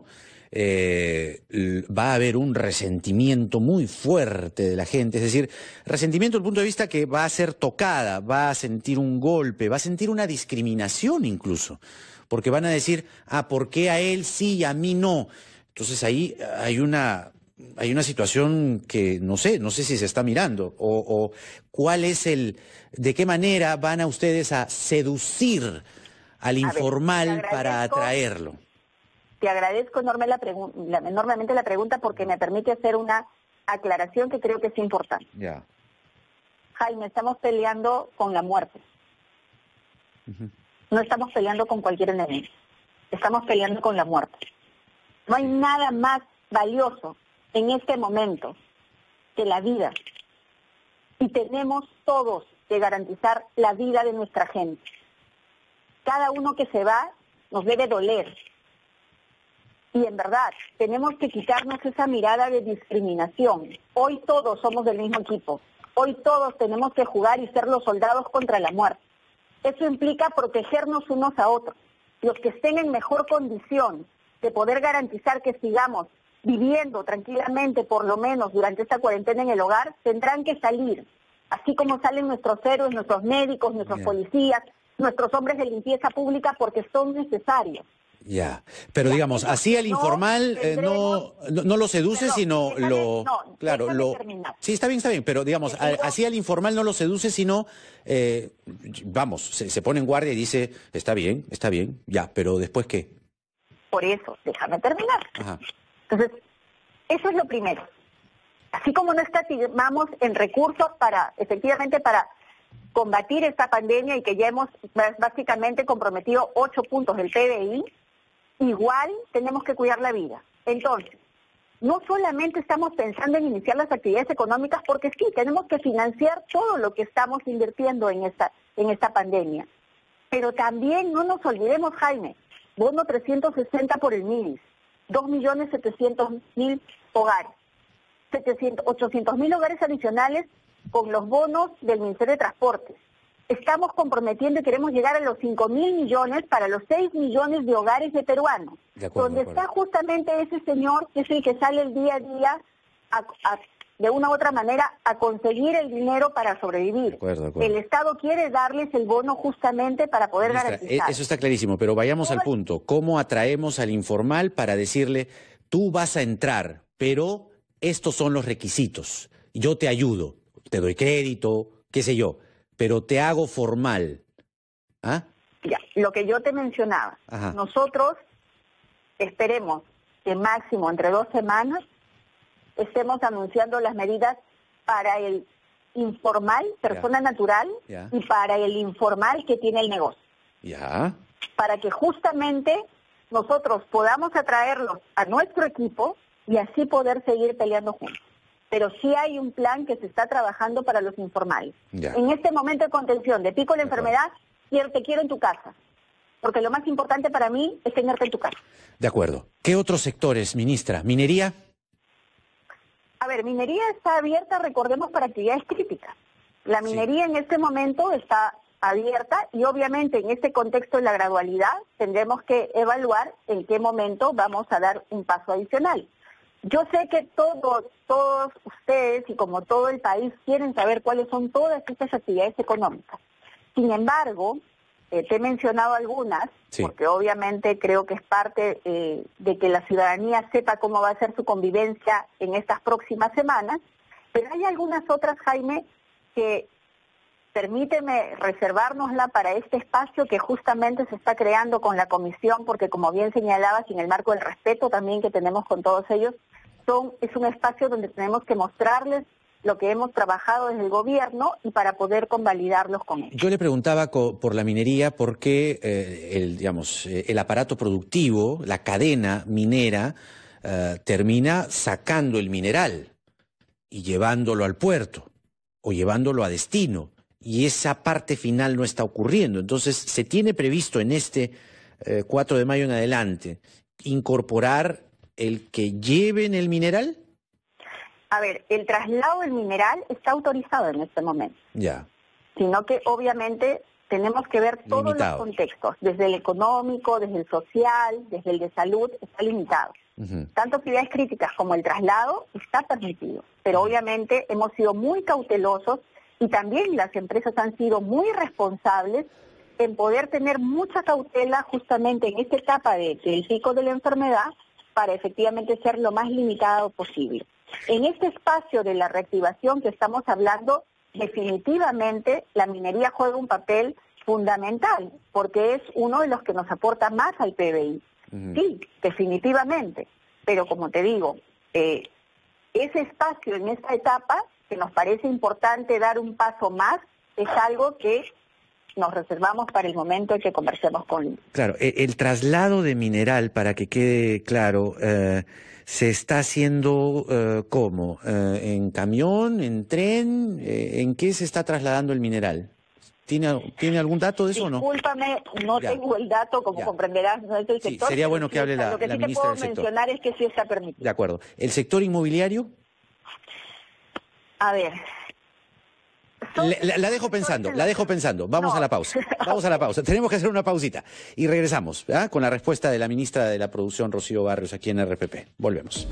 Eh, va a haber un resentimiento muy fuerte de la gente, es decir, resentimiento desde el punto de vista que va a ser tocada, va a sentir un golpe, va a sentir una discriminación incluso. Porque van a decir, ah, ¿por qué a él sí y a mí no? Entonces ahí hay una, hay una situación que no sé, no sé si se está mirando. O, o cuál es el, de qué manera van a ustedes a seducir al informal ver, para atraerlo. Te agradezco enorme la la, enormemente la pregunta porque me permite hacer una aclaración que creo que es importante. Ya. Jaime, estamos peleando con la muerte. Uh-huh. No estamos peleando con cualquier enemigo, estamos peleando con la muerte. No hay nada más valioso en este momento que la vida. Y tenemos todos que garantizar la vida de nuestra gente. Cada uno que se va nos debe doler. Y en verdad, tenemos que quitarnos esa mirada de discriminación. Hoy todos somos del mismo equipo. Hoy todos tenemos que jugar y ser los soldados contra la muerte. Eso implica protegernos unos a otros. Los que estén en mejor condición de poder garantizar que sigamos viviendo tranquilamente, por lo menos durante esta cuarentena en el hogar, tendrán que salir. Así como salen nuestros héroes, nuestros médicos, nuestros Bien. policías, nuestros hombres de limpieza pública, porque son necesarios. Ya, pero digamos, así al informal eh, no, no no lo seduce, perdón, sino déjame, lo... No, claro, lo terminar. Sí, está bien, está bien, pero digamos, a, así al informal no lo seduce, sino, eh, vamos, se, se pone en guardia y dice, está bien, está bien, ya, pero ¿después qué? Por eso, déjame terminar. Ajá. Entonces, eso es lo primero. Así como no escatimamos en recursos para, efectivamente, para combatir esta pandemia y que ya hemos básicamente comprometido ocho puntos del P B I, igual tenemos que cuidar la vida. Entonces, no solamente estamos pensando en iniciar las actividades económicas, porque sí, tenemos que financiar todo lo que estamos invirtiendo en esta, en esta pandemia. Pero también no nos olvidemos, Jaime, bono trescientos sesenta por el M I D I S, dos millones setecientos mil hogares, ochocientos mil hogares adicionales con los bonos del Ministerio de Transportes. Estamos comprometiendo y queremos llegar a los cinco mil millones para los seis millones de hogares de peruanos, de acuerdo, donde de está justamente ese señor que es el que sale el día a día a, a, de una u otra manera a conseguir el dinero para sobrevivir. De acuerdo, de acuerdo. El Estado quiere darles el bono justamente para poder Ministra, garantizar. Eso está clarísimo, pero vayamos al punto. ¿Cómo atraemos al informal para decirle, tú vas a entrar, pero estos son los requisitos, yo te ayudo, te doy crédito, qué sé yo, pero te hago formal? ¿Ah? Ya, lo que yo te mencionaba. Ajá. Nosotros esperemos que máximo entre dos semanas estemos anunciando las medidas para el informal, persona ya. natural, ya. y para el informal que tiene el negocio. Ya. Para que justamente nosotros podamos atraerlos a nuestro equipo y así poder seguir peleando juntos. Pero sí hay un plan que se está trabajando para los informales. Ya. En este momento de contención, de pico de la enfermedad, quiero, te quiero en tu casa. Porque lo más importante para mí es tenerte en tu casa. De acuerdo. ¿Qué otros sectores, ministra? ¿Minería? A ver, minería está abierta, recordemos, para actividades críticas. La minería sí. en este momento está abierta y obviamente en este contexto de la gradualidad tendremos que evaluar en qué momento vamos a dar un paso adicional. Yo sé que todos, todos ustedes y como todo el país quieren saber cuáles son todas estas actividades económicas. Sin embargo, eh, te he mencionado algunas, sí. porque obviamente creo que es parte eh, de que la ciudadanía sepa cómo va a ser su convivencia en estas próximas semanas, pero hay algunas otras, Jaime, que permíteme reservárnosla para este espacio que justamente se está creando con la comisión, porque como bien señalabas, y en el marco del respeto también que tenemos con todos ellos, son, es un espacio donde tenemos que mostrarles lo que hemos trabajado desde el gobierno y para poder convalidarlos con ellos. Yo le preguntaba por la minería porque eh, el, digamos, el aparato productivo, la cadena minera, eh, termina sacando el mineral y llevándolo al puerto o llevándolo a destino. Y esa parte final no está ocurriendo. Entonces, ¿se tiene previsto en este eh, cuatro de mayo en adelante incorporar el que lleven el mineral? A ver, el traslado del mineral está autorizado en este momento. Ya. Sino que obviamente tenemos que ver todos limitado. Los contextos, desde el económico, desde el social, desde el de salud, está limitado. Uh-huh. Tanto actividades críticas como el traslado está permitido, pero uh-huh. obviamente hemos sido muy cautelosos y también las empresas han sido muy responsables en poder tener mucha cautela justamente en esta etapa de, del pico de la enfermedad para efectivamente ser lo más limitado posible. En este espacio de la reactivación que estamos hablando, definitivamente la minería juega un papel fundamental porque es uno de los que nos aporta más al P B I. Uh-huh. Sí, definitivamente, pero como te digo, eh, ese espacio en esta etapa que nos parece importante dar un paso más, es algo que nos reservamos para el momento en que conversemos con... Claro, el, el traslado de mineral, para que quede claro, eh, ¿se está haciendo eh, cómo? Eh, ¿En camión, en tren? Eh, ¿En qué se está trasladando el mineral? ¿Tiene, ¿Tiene algún dato de eso o no? Discúlpame, no ya. tengo el dato, como ya. comprenderás, no es del sector. Sí, sería bueno que hable la, lo que la sí ministra del sector. Lo que sí te puedo mencionar es que sí está permitido. De acuerdo. ¿El sector inmobiliario? A ver... La, la dejo pensando, la dejo pensando. Vamos no. a la pausa. Vamos a la pausa. Tenemos que hacer una pausita. Y regresamos ¿eh? con la respuesta de la ministra de la Producción, Rocío Barrios, aquí en R P P. Volvemos.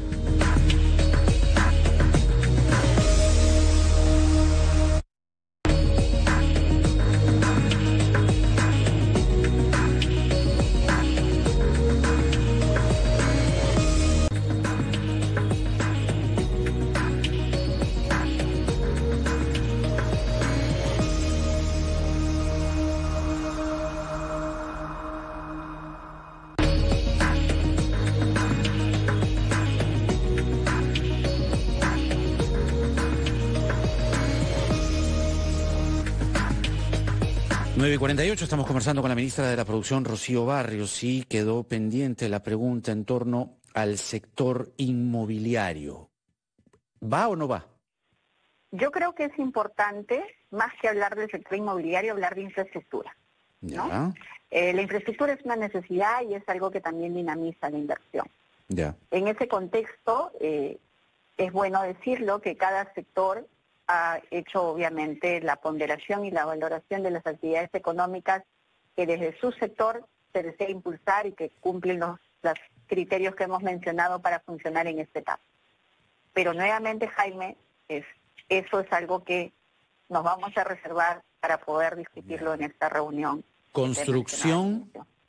nueve y cuarenta y ocho, estamos conversando con la ministra de la Producción, Rocío Barrios, y quedó pendiente la pregunta en torno al sector inmobiliario. ¿Va o no va? Yo creo que es importante, más que hablar del sector inmobiliario, hablar de infraestructura, ¿no? Ya. Eh, la infraestructura es una necesidad y es algo que también dinamiza la inversión. Ya. En ese contexto, eh, es bueno decirlo que cada sector ha hecho obviamente la ponderación y la valoración de las actividades económicas que desde su sector se desea impulsar y que cumplen los, los criterios que hemos mencionado para funcionar en esta etapa. Pero nuevamente, Jaime, es, eso es algo que nos vamos a reservar para poder discutirlo en esta reunión. ¿Construcción?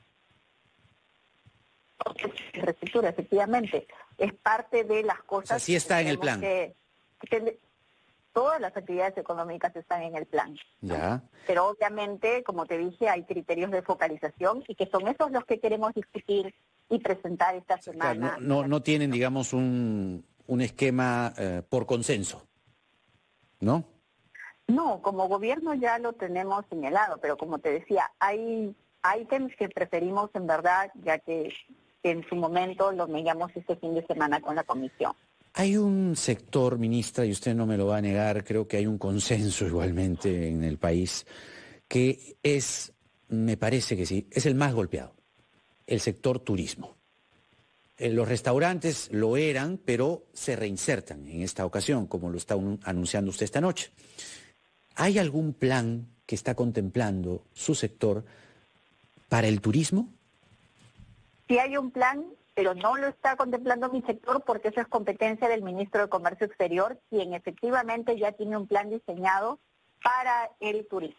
Infraestructura, efectivamente. Es parte de las cosas... O sea, sí está en el plan. Que, que, Todas las actividades económicas están en el plan. Ya. Pero obviamente, como te dije, hay criterios de focalización y que son esos los que queremos discutir y presentar esta semana. Claro, no, no, no tienen, digamos, un, un esquema eh, por consenso, ¿no? No, como gobierno ya lo tenemos señalado, pero como te decía, hay ítems que preferimos en verdad, ya que en su momento los miramos este fin de semana con la comisión. Hay un sector, ministra, y usted no me lo va a negar, creo que hay un consenso igualmente en el país, que es, me parece que sí, es el más golpeado, el sector turismo. Eh, los restaurantes lo eran, pero se reinsertan en esta ocasión, como lo está un, anunciando usted esta noche. ¿Hay algún plan que está contemplando su sector para el turismo? Sí hay un plan, pero no lo está contemplando mi sector porque eso es competencia del ministro de Comercio Exterior, quien efectivamente ya tiene un plan diseñado para el turismo.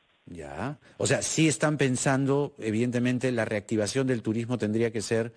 Ya, o sea, sí están pensando, evidentemente, la reactivación del turismo tendría que ser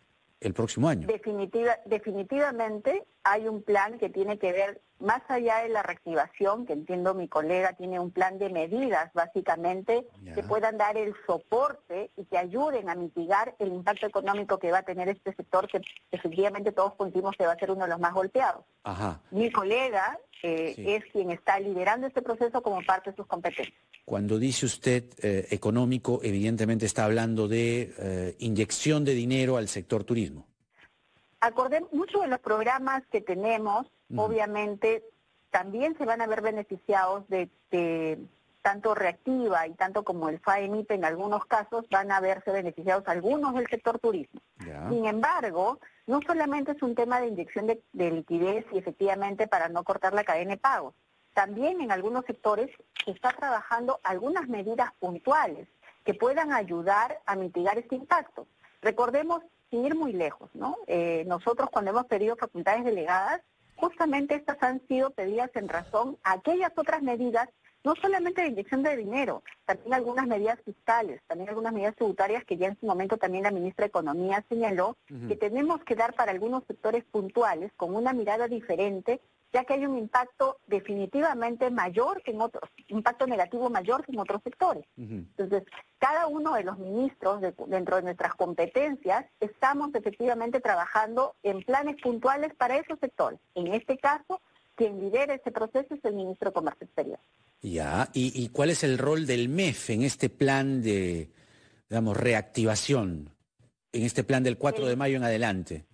el próximo año. Definitiva, definitivamente hay un plan que tiene que ver, más allá de la reactivación, que entiendo mi colega tiene un plan de medidas, básicamente, ya, que puedan dar el soporte y que ayuden a mitigar el impacto económico que va a tener este sector, que efectivamente todos coincidimos que va a ser uno de los más golpeados. Ajá. Mi colega eh, sí. es quien está liderando este proceso como parte de sus competencias. Cuando dice usted eh, económico, evidentemente está hablando de eh, inyección de dinero al sector turismo. Acordemos, muchos de los programas que tenemos, mm. obviamente, también se van a ver beneficiados de, de tanto Reactiva y tanto como el FAEMIP, en algunos casos van a verse beneficiados algunos del sector turismo. Ya. Sin embargo, no solamente es un tema de inyección de, de liquidez y efectivamente para no cortar la cadena de pagos. También en algunos sectores se está trabajando algunas medidas puntuales que puedan ayudar a mitigar este impacto. Recordemos, sin ir muy lejos, ¿no? Eh, nosotros cuando hemos pedido facultades delegadas, justamente estas han sido pedidas en razón a aquellas otras medidas, no solamente de inyección de dinero, también algunas medidas fiscales, también algunas medidas tributarias que ya en su momento también la ministra de Economía señaló, uh-huh. que tenemos que dar para algunos sectores puntuales con una mirada diferente, ya que hay un impacto definitivamente mayor que en otros, impacto negativo mayor que en otros sectores. Uh-huh. Entonces, cada uno de los ministros de, dentro de nuestras competencias estamos efectivamente trabajando en planes puntuales para esos sectores. En este caso, quien lidera ese proceso es el ministro de Comercio Exterior. Ya, ¿y, y cuál es el rol del M E F en este plan de, digamos, reactivación, en este plan del cuatro de mayo en adelante?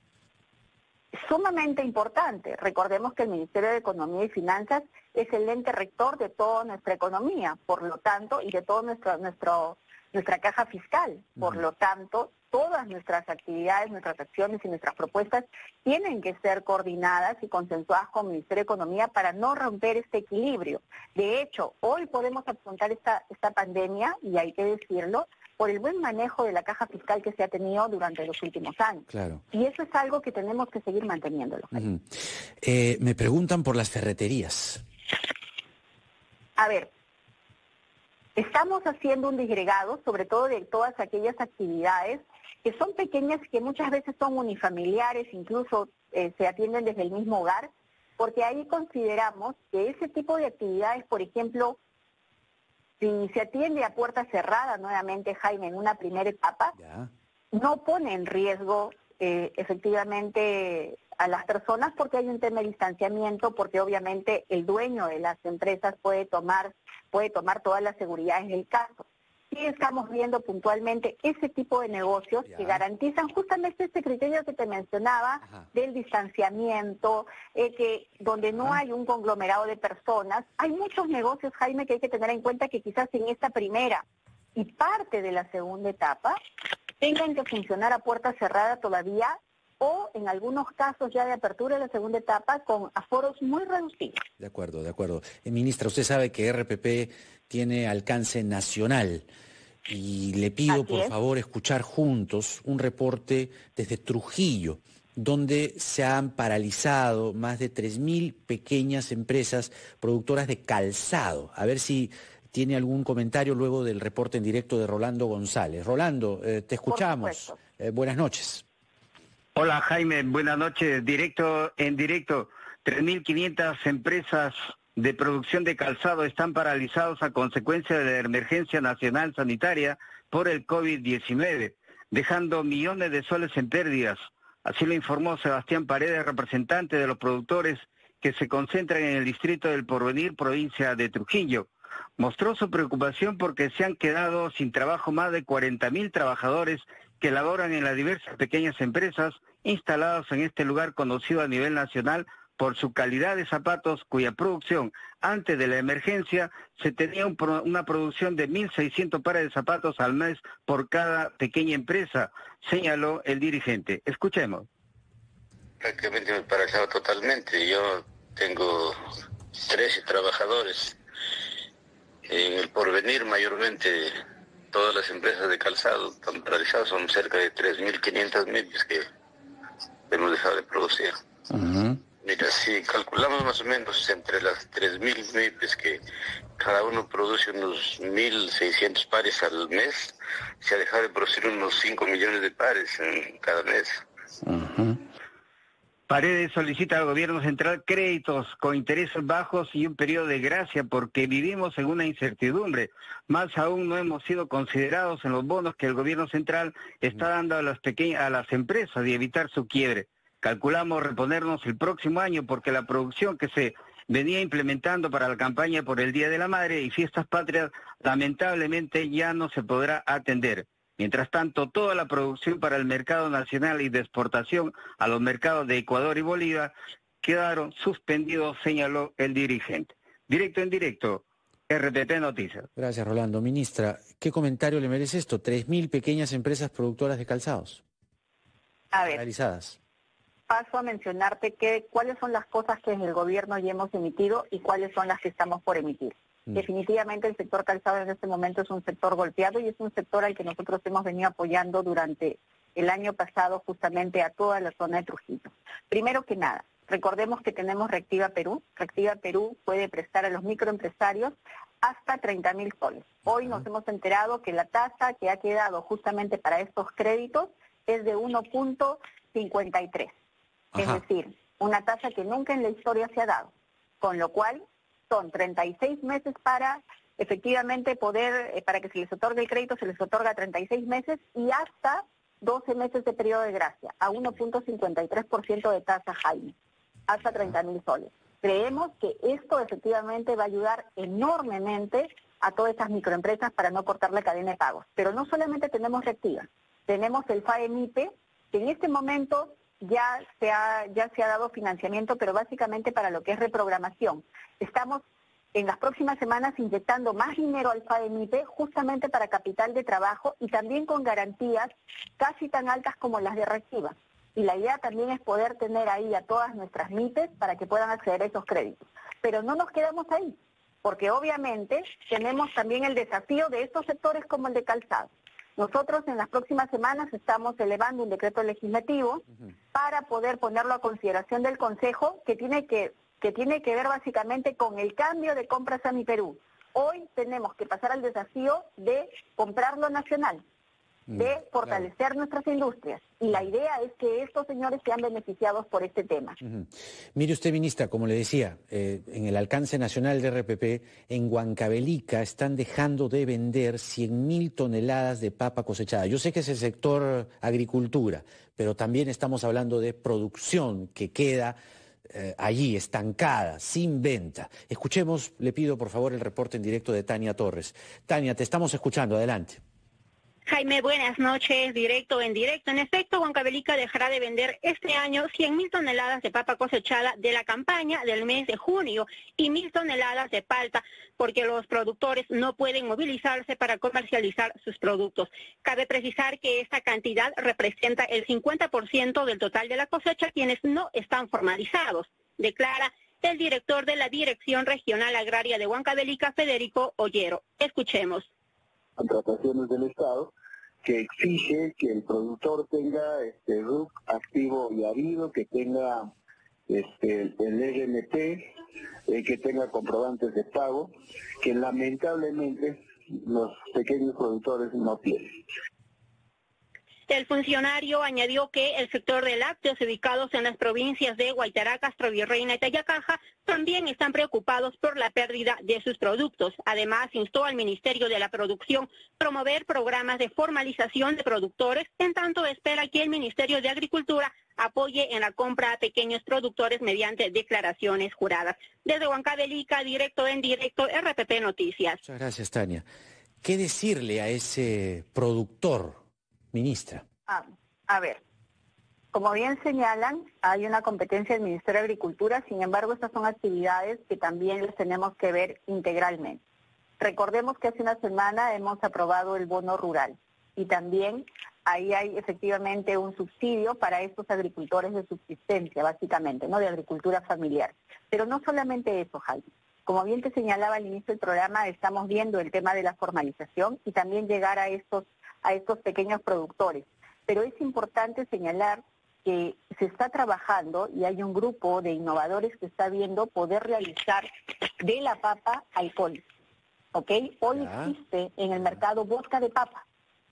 Sumamente importante. Recordemos que el Ministerio de Economía y Finanzas es el ente rector de toda nuestra economía, por lo tanto, y de toda nuestra, nuestro, nuestra caja fiscal. Por uh-huh. lo tanto, todas nuestras actividades, nuestras acciones y nuestras propuestas tienen que ser coordinadas y consensuadas con el Ministerio de Economía para no romper este equilibrio. De hecho, hoy podemos afrontar esta, esta pandemia, y hay que decirlo, por el buen manejo de la caja fiscal que se ha tenido durante los últimos años. Claro. Y eso es algo que tenemos que seguir manteniéndolo. Uh-huh. eh, me preguntan por las ferreterías. A ver, estamos haciendo un disgregado, sobre todo de todas aquellas actividades que son pequeñas, que muchas veces son unifamiliares, incluso eh, se atienden desde el mismo hogar, porque ahí consideramos que ese tipo de actividades, por ejemplo, si se atiende a puerta cerrada nuevamente, Jaime, en una primera etapa, ya. no pone en riesgo eh, efectivamente a las personas porque hay un tema de distanciamiento, porque obviamente el dueño de las empresas puede tomar, puede tomar todas las seguridades del caso. Sí estamos viendo puntualmente ese tipo de negocios ya. que garantizan justamente ese criterio que te mencionaba, Ajá. del distanciamiento, eh, que donde no Ajá. hay un conglomerado de personas. Hay muchos negocios, Jaime, que hay que tener en cuenta que quizás en esta primera y parte de la segunda etapa tengan que funcionar a puerta cerrada todavía, o en algunos casos ya de apertura de la segunda etapa con aforos muy reducidos. De acuerdo, de acuerdo. Eh, ministra, usted sabe que R P P tiene alcance nacional y le pido, Así por es. favor, escuchar juntos un reporte desde Trujillo, donde se han paralizado más de tres mil pequeñas empresas productoras de calzado. A ver si tiene algún comentario luego del reporte en directo de Rolando González. Rolando, eh, te escuchamos. Eh, buenas noches. Hola Jaime, buenas noches. Directo en directo, tres mil quinientas empresas de producción de calzado están paralizados a consecuencia de la emergencia nacional sanitaria por el COVID diecinueve, dejando millones de soles en pérdidas. Así lo informó Sebastián Paredes, representante de los productores que se concentran en el distrito del Porvenir, provincia de Trujillo. Mostró su preocupación porque se han quedado sin trabajo más de cuarenta mil trabajadores que laboran en las diversas pequeñas empresas instaladas en este lugar conocido a nivel nacional por su calidad de zapatos, cuya producción antes de la emergencia se tenía un pro, una producción de mil seiscientos pares de zapatos al mes por cada pequeña empresa, señaló el dirigente. Escuchemos. Prácticamente me paralizaba totalmente. Yo tengo trece trabajadores. En el porvenir, mayormente, todas las empresas de calzado están paralizadas. Son cerca de tres mil quinientas MIPYMES que hemos dejado de producir. Uh-huh. Mira, si calculamos más o menos entre las tres mil MIPYMES que cada uno produce unos mil seiscientos pares al mes, se ha dejado de producir unos cinco millones de pares en cada mes. Uh-huh. Paredes solicita al gobierno central créditos con intereses bajos y un periodo de gracia porque vivimos en una incertidumbre. Más aún no hemos sido considerados en los bonos que el gobierno central está dando a las pequeñas, a las empresas y evitar su quiebre. Calculamos reponernos el próximo año porque la producción que se venía implementando para la campaña por el Día de la Madre y Fiestas Patrias lamentablemente ya no se podrá atender. Mientras tanto, toda la producción para el mercado nacional y de exportación a los mercados de Ecuador y Bolivia quedaron suspendidos, señaló el dirigente. Directo en directo, R T P Noticias. Gracias, Rolando. Ministra, ¿qué comentario le merece esto? tres mil pequeñas empresas productoras de calzados. A ver, realizadas. Paso a mencionarte que, cuáles son las cosas que en el gobierno ya hemos emitido y cuáles son las que estamos por emitir. Definitivamente el sector calzado en este momento es un sector golpeado y es un sector al que nosotros hemos venido apoyando durante el año pasado justamente a toda la zona de Trujillo. Primero que nada, recordemos que tenemos Reactiva Perú. Reactiva Perú puede prestar a los microempresarios hasta treinta mil soles. Hoy nos hemos enterado que la tasa que ha quedado justamente para estos créditos es de uno punto cincuenta y tres. Es decir, una tasa que nunca en la historia se ha dado, con lo cual son treinta y seis meses para efectivamente poder, eh, para que se les otorgue el crédito, se les otorga treinta y seis meses y hasta doce meses de periodo de gracia, a uno punto cincuenta y tres por ciento de tasa, Jaime, hasta treinta mil soles. Creemos que esto efectivamente va a ayudar enormemente a todas estas microempresas para no cortar la cadena de pagos. Pero no solamente tenemos Reactiva, tenemos el FAEMIPE, que en este momento ya se ha ya se ha dado financiamiento, pero básicamente para lo que es reprogramación. Estamos en las próximas semanas inyectando más dinero al FAEMIPE justamente para capital de trabajo y también con garantías casi tan altas como las de Reactiva. Y la idea también es poder tener ahí a todas nuestras MIPYMES para que puedan acceder a esos créditos. Pero no nos quedamos ahí, porque obviamente tenemos también el desafío de estos sectores como el de calzado. Nosotros en las próximas semanas estamos elevando un decreto legislativo uh-huh. para poder ponerlo a consideración del Consejo, que tiene que, que tiene que ver básicamente con el cambio de compras a mi Perú. Hoy tenemos que pasar al desafío de comprar lo nacional, de fortalecer claro. nuestras industrias. Y la idea es que estos señores sean beneficiados por este tema. Uh-huh. Mire usted, ministra, como le decía, eh, en el alcance nacional de R P P, en Huancavelica están dejando de vender cien mil toneladas de papa cosechada. Yo sé que es el sector agricultura, pero también estamos hablando de producción que queda eh, allí, estancada, sin venta. Escuchemos, le pido por favor el reporte en directo de Tania Torres. Tania, te estamos escuchando, adelante. Jaime, buenas noches, directo en directo. En efecto, Huancavelica dejará de vender este año cien mil toneladas de papa cosechada de la campaña del mes de junio y mil toneladas de palta, porque los productores no pueden movilizarse para comercializar sus productos. Cabe precisar que esta cantidad representa el cincuenta por ciento del total de la cosecha, quienes no están formalizados, declara el director de la Dirección Regional Agraria de Huancavelica, Federico Ollero. Escuchemos. Contrataciones del Estado que exige que el productor tenga este R U C activo y habido, que tenga este el R M T, eh, que tenga comprobantes de pago, que lamentablemente los pequeños productores no tienen. El funcionario añadió que el sector de lácteos ubicados en las provincias de Guaytará, Castro Virreina y Tayacaja también están preocupados por la pérdida de sus productos. Además, instó al Ministerio de la Producción promover programas de formalización de productores, en tanto espera que el Ministerio de Agricultura apoye en la compra a pequeños productores mediante declaraciones juradas. Desde Huancavelica, directo en directo, R P P Noticias. Muchas gracias, Tania. ¿Qué decirle a ese productor, ministra? Ah, a ver, Como bien señalan, hay una competencia del Ministerio de Agricultura, sin embargo, estas son actividades que también las tenemos que ver integralmente. Recordemos que hace una semana hemos aprobado el bono rural y también ahí hay efectivamente un subsidio para estos agricultores de subsistencia, básicamente, ¿no? De agricultura familiar. Pero no solamente eso, Jaime. Como bien te señalaba al inicio del programa, estamos viendo el tema de la formalización y también llegar a estos, a estos pequeños productores. Pero es importante señalar que se está trabajando y hay un grupo de innovadores que está viendo poder realizar de la papa alcohol. ¿Ok? Hoy Ya. existe en el mercado vodka de papa.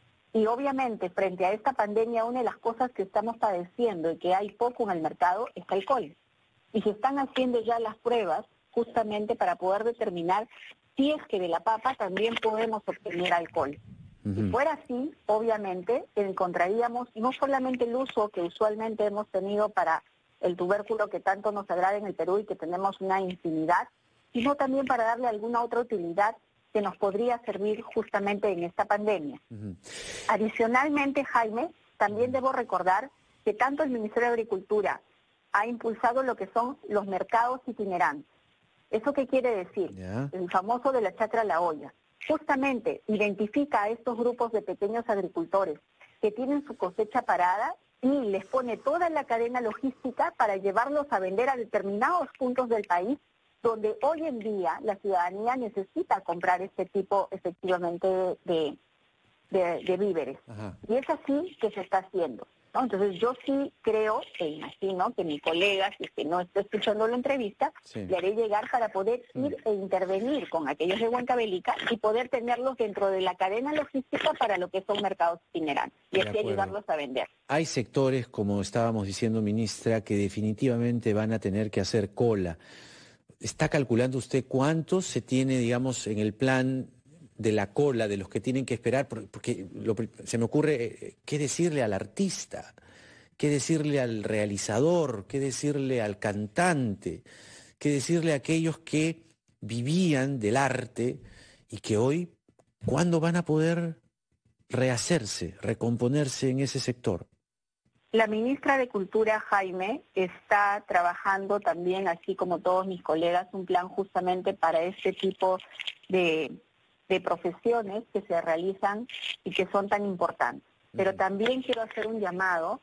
Y obviamente, frente a esta pandemia, una de las cosas que estamos padeciendo y que hay poco en el mercado es alcohol. Y se están haciendo ya las pruebas justamente para poder determinar si es que de la papa también podemos obtener alcohol. Uh-huh. Si fuera así, obviamente, encontraríamos no solamente el uso que usualmente hemos tenido para el tubérculo que tanto nos agrada en el Perú y que tenemos una infinidad, sino también para darle alguna otra utilidad que nos podría servir justamente en esta pandemia. Uh-huh. Adicionalmente, Jaime, también debo recordar que tanto el Ministerio de Agricultura ha impulsado lo que son los mercados itinerantes. ¿Eso qué quiere decir? Yeah. El famoso de la chacra a la olla. Justamente identifica a estos grupos de pequeños agricultores que tienen su cosecha parada y les pone toda la cadena logística para llevarlos a vender a determinados puntos del país donde hoy en día la ciudadanía necesita comprar este tipo efectivamente de, de, de víveres. Ajá. Y es así que se está haciendo, ¿no? Entonces yo sí creo e imagino que mi colega, si es que no está escuchando la entrevista, sí, le haré llegar para poder ir mm. e intervenir con aquellos de Huancavelica y poder tenerlos dentro de la cadena logística para lo que son mercados itinerantes y así ayudarlos a vender. Hay sectores, como estábamos diciendo, ministra, que definitivamente van a tener que hacer cola. ¿Está calculando usted cuántos se tiene, digamos, en el plan de la cola, de los que tienen que esperar? Porque lo, se me ocurre, ¿qué decirle al artista? ¿Qué decirle al realizador? ¿Qué decirle al cantante? ¿Qué decirle a aquellos que vivían del arte y que hoy, ¿cuándo van a poder rehacerse, recomponerse en ese sector? La ministra de Cultura, Jaime, está trabajando también, así como todos mis colegas, un plan justamente para este tipo de, de profesiones que se realizan y que son tan importantes. Pero también quiero hacer un llamado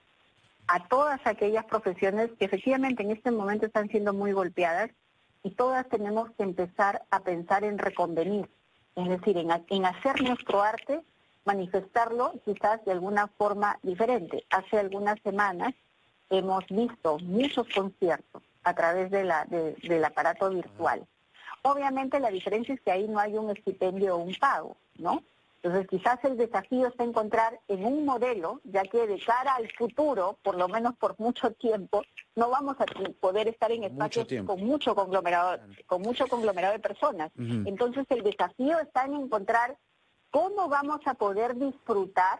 a todas aquellas profesiones que efectivamente en este momento están siendo muy golpeadas y todas tenemos que empezar a pensar en reconvenir, es decir, en, en hacer nuestro arte, manifestarlo quizás de alguna forma diferente. Hace algunas semanas hemos visto muchos conciertos a través de la, de, del aparato virtual. Obviamente la diferencia es que ahí no hay un estipendio o un pago, ¿no? Entonces quizás el desafío está encontrar en un modelo, ya que de cara al futuro, por lo menos por mucho tiempo, no vamos a poder estar en espacios con mucho conglomerado, con mucho conglomerado de personas. Uh-huh. Entonces el desafío está en encontrar cómo vamos a poder disfrutar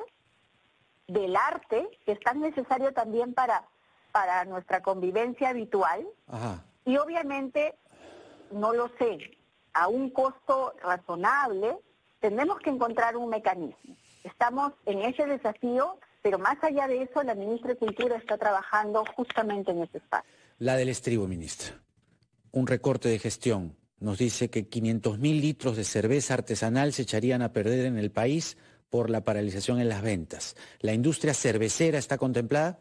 del arte, que es tan necesario también para, para nuestra convivencia habitual. Ajá. Y obviamente, no lo sé, a un costo razonable, tenemos que encontrar un mecanismo. Estamos en ese desafío, pero más allá de eso, la ministra de Cultura está trabajando justamente en ese espacio. La del estribo, ministra. Un recorte de gestión. Nos dice que quinientos mil litros de cerveza artesanal se echarían a perder en el país por la paralización en las ventas. ¿La industria cervecera está contemplada?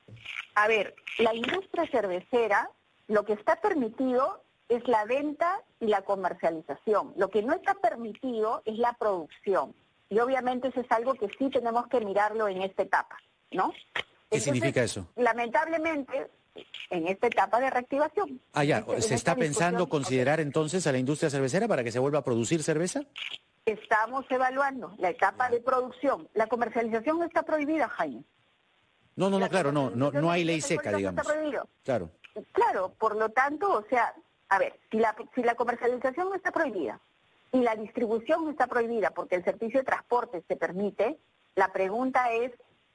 A ver, la industria cervecera, lo que está permitido es la venta y la comercialización. Lo que no está permitido es la producción. Y obviamente eso es algo que sí tenemos que mirarlo en esta etapa, ¿no? ¿Qué Entonces, significa eso? Lamentablemente, en esta etapa de reactivación. Ah, ya. Este, ¿Se está pensando considerar entonces a la industria cervecera para que se vuelva a producir cerveza? Estamos evaluando la etapa de producción. La comercialización está prohibida, Jaime. No, no, no, claro, no, no, no hay ley seca, digamos. Está prohibido. Claro. Claro, por lo tanto, o sea, a ver, si la, si la comercialización está prohibida y la distribución está prohibida porque el servicio de transporte se permite, la pregunta es,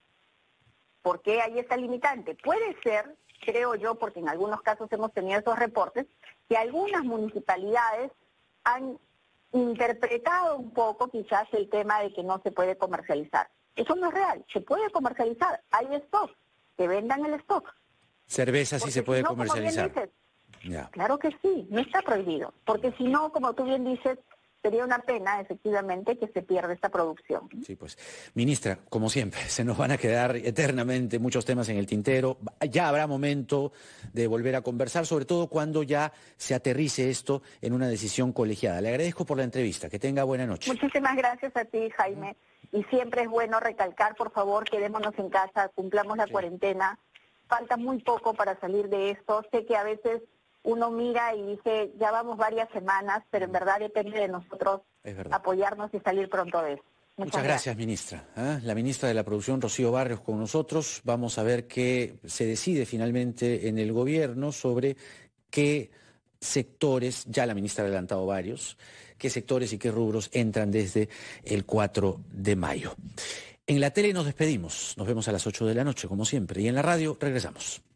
¿por qué hay esta limitante? Puede ser, creo yo, porque en algunos casos hemos tenido esos reportes, que algunas municipalidades han interpretado un poco quizás el tema de que no se puede comercializar. Eso no es real, se puede comercializar, hay stock. que vendan el stock. Cerveza sí Porque se puede si no, como bien comercializar. dices, Ya. claro que sí, no está prohibido, porque si no, como tú bien dices, sería una pena, efectivamente, que se pierda esta producción. Sí, pues. Ministra, como siempre, se nos van a quedar eternamente muchos temas en el tintero. Ya habrá momento de volver a conversar, sobre todo cuando ya se aterrice esto en una decisión colegiada. Le agradezco por la entrevista. Que tenga buena noche. Muchísimas gracias a ti, Jaime. Y siempre es bueno recalcar, por favor, quedémonos en casa, cumplamos la Sí. cuarentena. Falta muy poco para salir de esto. Sé que a veces uno mira y dice, ya vamos varias semanas, pero en verdad depende de nosotros Es verdad. apoyarnos y salir pronto de esto. Muchas, Muchas gracias, ministra. ¿Ah? La ministra de la Producción, Rocío Barrios, con nosotros. Vamos a ver qué se decide finalmente en el gobierno sobre qué sectores, ya la ministra ha adelantado varios, qué sectores y qué rubros entran desde el cuatro de mayo. En la tele nos despedimos. Nos vemos a las ocho de la noche, como siempre. Y en la radio regresamos.